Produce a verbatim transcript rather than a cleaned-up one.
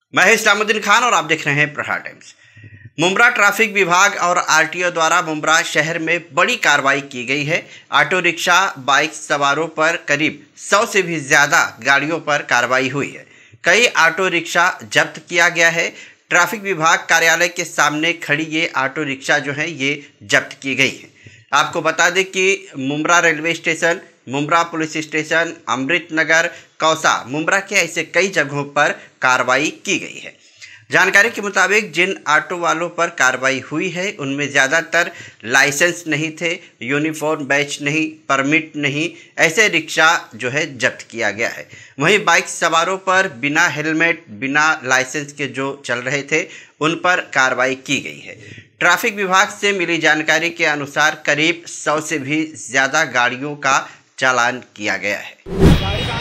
मैं इस्लामुद्दीन खान और आप देख रहे हैं प्रहार टाइम्स। मुंब्रा ट्रैफिक विभाग और आरटीओ द्वारा मुंब्रा शहर में बड़ी कार्रवाई की गई है। ऑटो रिक्शा बाइक सवारों पर करीब सौ से भी ज़्यादा गाड़ियों पर कार्रवाई हुई है। कई ऑटो रिक्शा जब्त किया गया है। ट्रैफिक विभाग कार्यालय के सामने खड़ी ये ऑटो रिक्शा जो है ये जब्त की गई है। आपको बता दें कि Mumbra railway station, Mumbra police station, Amrit Nagar, Kausa, Mumbra के ऐसे कई जगहों पर कार्रवाई की गई है। जानकारी के मुताबिक जिन ऑटो वालों पर कार्रवाई हुई है उनमें ज़्यादातर लाइसेंस नहीं थे, यूनिफॉर्म बैच नहीं, परमिट नहीं, ऐसे रिक्शा जो है जब्त किया गया है। वहीं बाइक सवारों पर बिना हेलमेट, बिना लाइसेंस के जो चल रहे थे उन पर कार्रवाई की गई है। ट्रैफिक विभाग से मिली जानकारी के अनुसार करीब सौ से भी ज़्यादा गाड़ियों का चालान किया गया है।